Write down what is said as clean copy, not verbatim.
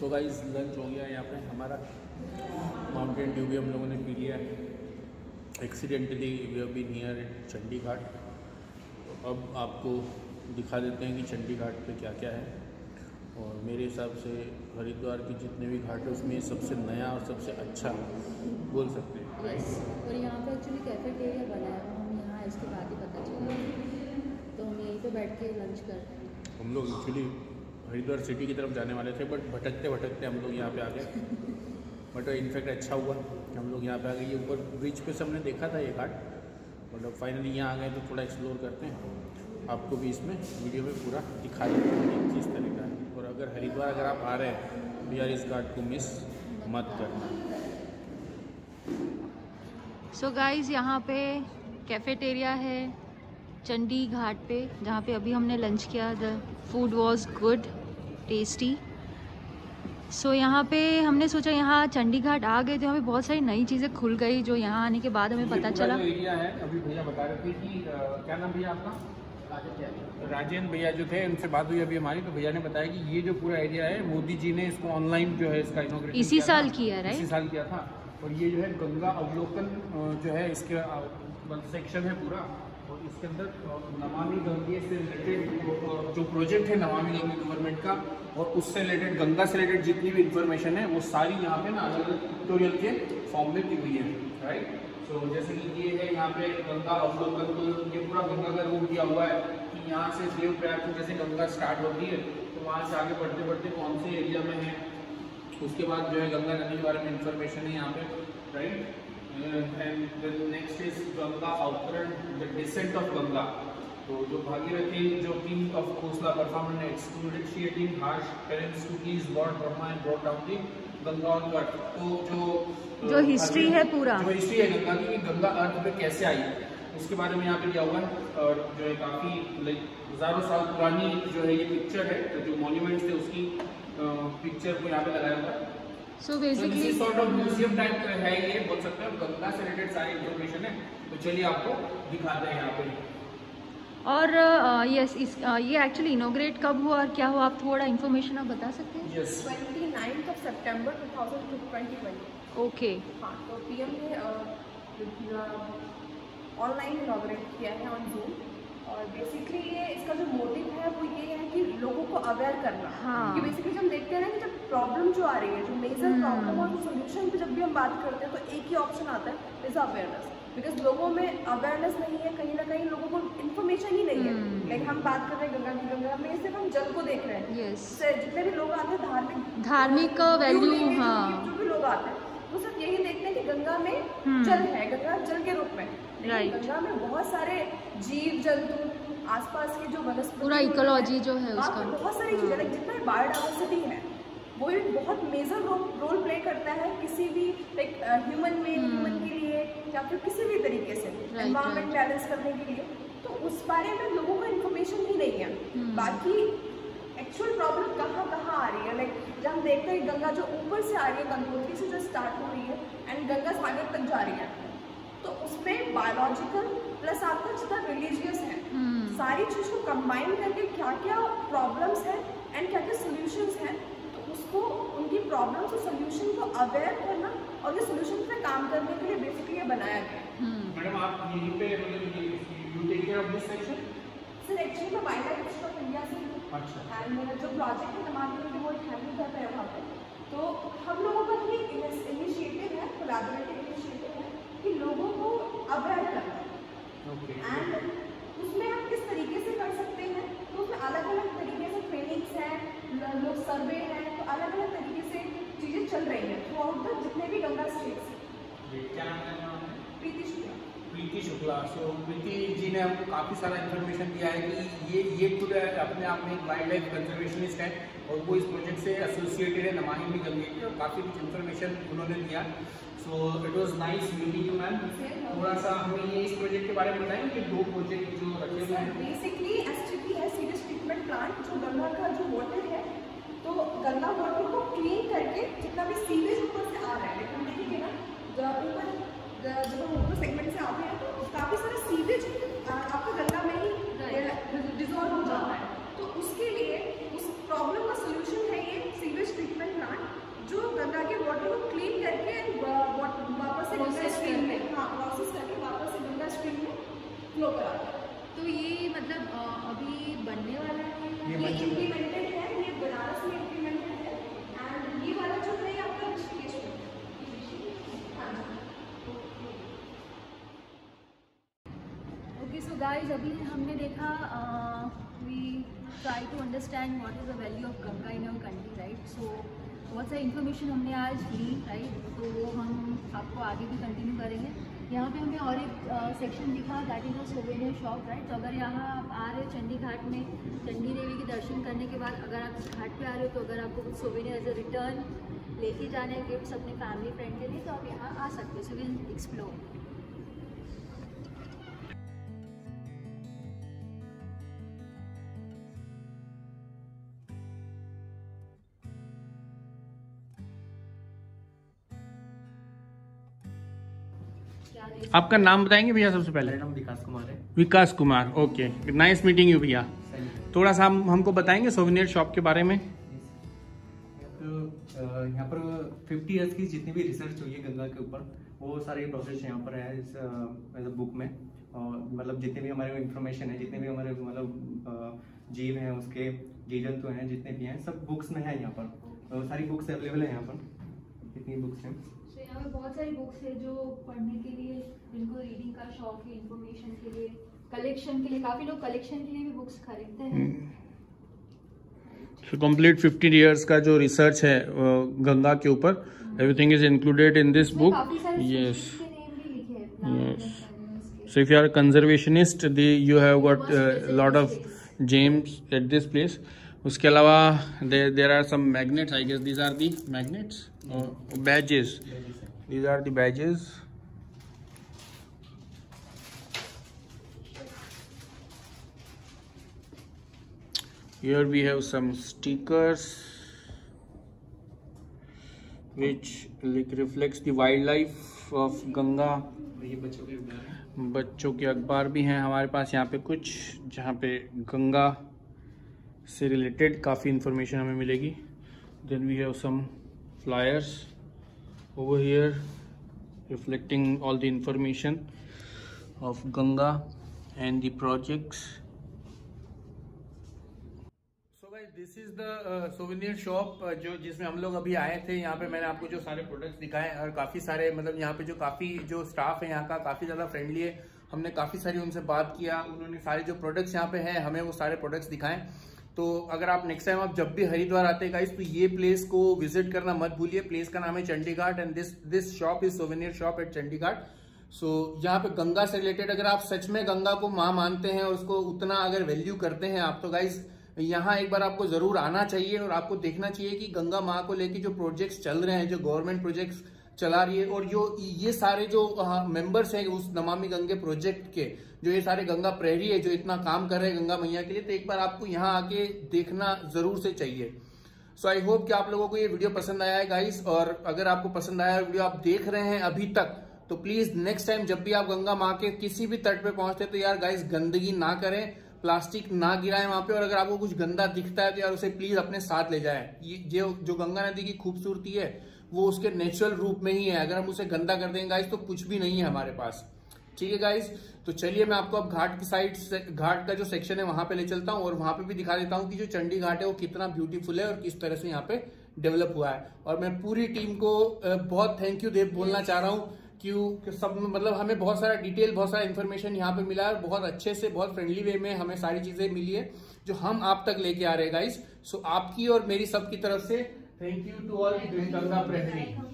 So guys lunch हो गया यहाँ पे हमारा। माउंटेन ड्यू भी हम लोगों ने पी लिया है। Accidentally we have been here at Chandi Ghat. तो अब आपको दिखा देते हैं कि चंडी घाट पे क्या क्या है। और मेरे हिसाब से हरिद्वार के जितने भी घाट है उसमें सबसे नया और सबसे अच्छा बोल सकते हैं। यस, और यहाँ पे एक्चुअली कैफेटेरिया बना है, हम यहाँ इसके बाद ही पता चला, तो हम यहीं पे बैठ के लंच करते हैं। हम लोग एक्चुअली हरिद्वार सिटी की तरफ जाने वाले थे, बट भटकते भटकते हम लोग यहाँ पे आ गए। बट इनफैक्ट अच्छा हुआ हम लोग यहाँ पे आ गए। ये ऊपर ब्रिज पे से हमने देखा था ये घाट, बट अब फाइनली यहाँ आ गए तो थोड़ा एक्सप्लोर करते हैं। आपको भी इसमें वीडियो में पूरा दिखा देते हैं किस तरह का है। और अगर हरिद्वार अगर आप आ रहे हैं तो यार इस घाट को मिस मत करना। सो गाइज यहाँ पे कैफेटेरिया है चंडी घाट पे, जहाँ पे अभी हमने लंच किया। The food was good, tasty. So यहाँ पे हमने सोचा यहाँ चंडी घाट आ गए तो यहाँ पे बहुत सारी नई चीज़ें खुल गई जो यहाँ आने के बाद हमें पता चला। एरिया है, अभी भैया बता रहे थे कि क्या नाम भैया आपका? राजेंद्र भैया जो थे, उनसे बात हुई अभी हमारी, तो भैया ने बताया कि ये जो पूरा एरिया है मोदी जी ने इसको ऑनलाइन जो है इसका इनॉग्रेशन इसी साल किया, राइट? इसी साल किया था। और ये जो है गंगा अवलोकन जो है इसके सेक्शन है पूरा। और इसके अंदर नमामि गंगे से रिलेटेड जो प्रोजेक्ट है नमामि गंगे गवर्नमेंट का, और उससे रिलेटेड गंगा से रिलेटेड जितनी भी इंफॉर्मेशन है वो सारी यहाँ पे ना अलग अलग ट्यूटोरियल के फॉर्म में दी हुई है, राइट। तो जैसे कि ये है यहाँ पे गंगा अवलोकन, तो ये पूरा गंगा का रूप दिया हुआ है कि यहाँ से देवप्रयाग से जैसे गंगा स्टार्ट होती है तो वहाँ से आगे बढ़ते बढ़ते कौन से एरिया में है। उसके बाद जो है गंगा नदी के बारे में इंफॉर्मेशन है यहाँ पे, right. And next is Ganga Avataran, the descent of Ganga. तो जो भागीरथी जो king of Kosala perform excruciating harsh parents to please Lord Brahma and brought down the Ganga on the earth. तो जो हिस्ट्री है पूरा, जो हिस्ट्री है गंगा की, गंगा अर्थ पे कैसे आई उसके बारे में यहाँ पे दिया हुआ है। और जो है काफ़ी लाइक हज़ारों साल पुरानी जो है ये पिक्चर है, तो जो मॉन्यूमेंट्स थे उसकी पिक्चर को यहाँ पे लगाया हुआ है। So basically sort of museum type है ये, बोल सकते हैं। गंगा से रिलेटेड सारी इन्फॉर्मेशन है, तो चलिए आपको दिखाते हैं यहाँ पे। और यस ये एक्चुअली इनॉग्रेट कब हुआ और क्या हुआ, आप थोड़ा इन्फॉर्मेशन आप बता सकते हैं? यस, 29 सितंबर 2020। ओके। हाँ, तो पीएम ने ऑनलाइन इनॉग्रेट किया है ऑन जूम। और बेसिकली ये इसका जो मोटिव है वो ये है कि लोगों को अवेयर करना। हाँ। कि बेसिकली हम देखते हैं ना कि जब प्रॉब्लम जो आ रही है, जो मेजर प्रॉब्लम और सोल्यूशन पे जब भी हम बात करते हैं तो एक ही ऑप्शन आता है, इज अवेयरनेस। बिकॉज लोगों में अवेयरनेस नहीं है, कहीं ना कहीं लोगों को इन्फॉर्मेशन ही नहीं है। लाइक हम बात कर रहे हैं गंगा की, गंगा में सिर्फ हम जल को देख रहे हैं। यस, जितने भी लोग आते हैं धार्मिक वैल्यू, हाँ, जो भी लोग आते हैं वो सिर्फ यही देखते हैं कि गंगा में जल है, गंगा जल के रूप में। राइट। गंगा में बहुत सारे जीव जंतु, आसपास के जो वनस्पति, पूरा इकोलॉजी जो है उसका, बहुत सारी चीजें, लाइक जितना भी बायोडाइवर्सिटी है वो एक बहुत मेजर रोल प्ले करता है किसी भी लाइक ह्यूमन में, ह्यूमन के लिए या फिर किसी भी तरीके से एनवायरमेंट बैलेंस करने के लिए। तो उस बारे में लोगों को इन्फॉर्मेशन ही नहीं है। बाकी एक्चुअल प्रॉब्लम कहाँ कहाँ आ रही है, लाइक जब हम देखते हैं गंगा जो ऊपर से आ रही है, गंगोत्री से जो स्टार्ट हो रही है एंड गंगा सागर तक जा रही है, तो उसमें बायोलॉजिकल प्लस आपका जितना रिलीजियस है, सारी चीज़ को कंबाइन करके क्या क्या प्रॉब्लम्स हैं एंड क्या क्या सोल्यूशंस हैं, तो उसको उनकी प्रॉब्लम्स और सोल्यूशन को अवेयर करना और ये सोल्यूशन पे काम करने के लिए बेसिकली ये बनाया गया है। मैडम आप यहीं पे you take care of this section? Sir actually मैं wildlife mission of India से हूँ। अच्छा। एंड मेरा जो प्रोजेक्ट है नमामि गंगे वो हैंडल करता है वहाँ पे। तो हम लोगों का ये इनिशिएटिव है, कोलैबोरेटिव इनिशिएटिव है कि लोगों को अवेयर करना है। ओके। एंड उसमें हम किस तरीके से कर सकते हैं, तो उसमें अलग अलग तरीके से ट्रेनिंग्स हैं, लोग सर्वे हैं, तो अलग अलग तरीके से चीज़ें चल रही हैं थ्रू आउट द जितने भी गंगा स्टेट्स हैं। क्या नाम है आपका? प्रीति शुक्ला। प्रीति शुक्ला। सो प्रीति जी ने हमको काफ़ी सारा इन्फॉर्मेशन दिया है कि ये पूरा अपने आप में एक वाइल्ड लाइफ कंजर्वेशनिस्ट है और वो इस प्रोजेक्ट से एसोसिएटेड है नमामि गंगे की, और काफ़ी कुछ इन्फॉर्मेशन उन्होंने दिया। So it was nice meeting you ma'am. थोड़ा सा हमें ये इस प्रोजेक्ट के बारे में बताएं कि 2 प्रोजेक्ट जो रखे हुए हैं। बेसिकली एसटीपी है, सीवेज ट्रीटमेंट प्लांट, जो गंगा का जो वाटर है, तो गंगा वाटर को क्लीन करके जितना भी सीवेज ऊपर से आ रहा है, लेकिन देखेंगे ना ऊपर जब हम ऊपर सेगमेंट से आते हैं तो काफ़ी सारा सीवेज आपका गंगा में ही डिजॉल्व हो जाता है। तो उसके लिए उस प्रॉब्लम का सोल्यूशन है ये सीवेज ट्रीटमेंट प्लांट। कराते हैं। तो ये मतलब अभी बनने वाला है, ये इम्प्लीमेंटेड है, ये बनारस में इम्प्लीमेंटेड है। एंड ये वाला जो है आपका ऋषिकेश में। ओके सो गाइस, अभी हमने देखा we try to understand what is the value of Ganga in our country, right. सो बहुत सारी इन्फॉर्मेशन हमने आज ली, राइट। तो वो हम आपको आगे भी कंटिन्यू करेंगे। यहाँ पे हमें और एक सेक्शन दिखा, that is a souvenir shop, right. तो अगर यहाँ आप आ रहे हो चंडी घाट में, चंडी देवी के दर्शन करने के बाद अगर आप इस घाट पे आ रहे हो, तो अगर आपको कुछ सोवेनियर एज अ रिटर्न लेके जाने हैं, गिफ्ट्स अपने फैमिली फ्रेंड के लिए, तो आप यहाँ आ सकते हो। So will explore. आपका नाम बताएंगे भैया सबसे पहले? मेरा नाम विकास कुमार है। Vikas Kumar, okay, nice meeting you भैया। थोड़ा सा हमको बताएंगे सोवेनियर शॉप के बारे में? यहाँ पर 50 ईयर्स की जितनी भी रिसर्च हुई है गंगा के ऊपर, वो सारे प्रोसेस यहाँ पर है इस बुक में। और मतलब जितने भी हमारे इन्फॉर्मेशन है, जितने भी हमारे मतलब जीव हैं, उसके जीव जंतु हैं, जितने भी हैं, सब बुक्स में है यहाँ पर। सारी बुक्स अवेलेबल है यहाँ पर, जितनी बुक्स हैं। यहाँ पे बहुत सारी बुक्स है जो पढ़ने के लिए, जिनको रीडिंग का शौक है, इंफॉर्मेशन के लिए, कलेक्शन के लिए, काफी लोग कलेक्शन के लिए भी बुक्स खरीदते हैं। So complete 50 years का जो रिसर्च है गंगा के ऊपर, everything is included in this book. Yes. Yes. So if you are a conservationist, you have got a lot of gems at this place. उसके अलावा there are some magnets. I guess these are the magnets or badges. These are the badges. Here we have some stickers which like reflects the wildlife of Ganga. ये बच्चों के अखबार, बच्चों के अखबार भी हैं हमारे पास यहाँ पे कुछ, जहाँ पे गंगा से रिलेटेड काफ़ी इंफॉर्मेशन हमें मिलेगी। Then we have some flyers over here reflecting all the information of Ganga and the projects. This is the souvenir shop जो जिसमें हम लोग अभी आए थे। यहाँ पे मैंने आपको जो सारे प्रोडक्ट्स दिखाए और काफी सारे मतलब यहाँ पे जो काफी जो स्टाफ है यहाँ का काफी ज्यादा फ्रेंडली है। हमने काफी सारी उनसे बात किया, उन्होंने सारे जो प्रोडक्ट्स यहाँ पे हैं हमें वो सारे प्रोडक्ट्स दिखाएं। तो अगर आप नेक्स्ट टाइम आप जब भी हरिद्वार आते हैं गाइस, तो ये प्लेस को विजिट करना मत भूलिए। प्लेस का नाम है Chandi Ghat and this shop is souvenir shop at Chandi Ghat. So यहाँ पे गंगा से रिलेटेड अगर आप सच में गंगा को माँ मानते हैं और उसको उतना अगर वैल्यू करते हैं आप, तो गाइस यहाँ एक बार आपको जरूर आना चाहिए और आपको देखना चाहिए कि गंगा माँ को लेके जो प्रोजेक्ट्स चल रहे हैं, जो गवर्नमेंट प्रोजेक्ट्स चला रही है, और जो ये सारे जो मेंबर्स हैं उस नमामि गंगे प्रोजेक्ट के, जो ये सारे गंगा प्रहरी है जो इतना काम कर रहे हैं गंगा मैया के लिए, तो एक बार आपको यहाँ आके देखना जरूर से चाहिए। सो आई होप कि आप लोगों को ये वीडियो पसंद आया है गाइस, और अगर आपको पसंद आया है वीडियो आप देख रहे हैं अभी तक, तो प्लीज नेक्स्ट टाइम जब भी आप गंगा माँ के किसी भी तट पे पहुंचते तो यार गाइस गंदगी ना करें, प्लास्टिक ना गिराएं वहां पे, और अगर आपको कुछ गंदा दिखता है तो यार उसे प्लीज अपने साथ ले जाएं। ये जो गंगा नदी की खूबसूरती है वो उसके नेचुरल रूप में ही है। अगर हम उसे गंदा कर देंगे गाइस तो कुछ भी नहीं है हमारे पास। ठीक है गाइस, तो चलिए मैं आपको अब घाट की साइड से, घाट का जो सेक्शन है वहां पे ले चलता हूँ और वहां पे भी दिखा देता हूँ कि जो चंडी घाट है वो कितना ब्यूटीफुल है और किस तरह से यहाँ पे डेवलप हुआ है। और मैं पूरी टीम को बहुत थैंक यू बोलना चाह रहा हूँ, क्यों सब मतलब हमें बहुत सारा डिटेल, बहुत सारा इन्फॉर्मेशन यहाँ पे मिला है और बहुत अच्छे से, बहुत फ्रेंडली वे में हमें सारी चीजें मिली है जो हम आप तक लेके आ रहे हैं गाइस। सो आपकी और मेरी सबकी तरफ से thank you to all Ganga प्रहरी।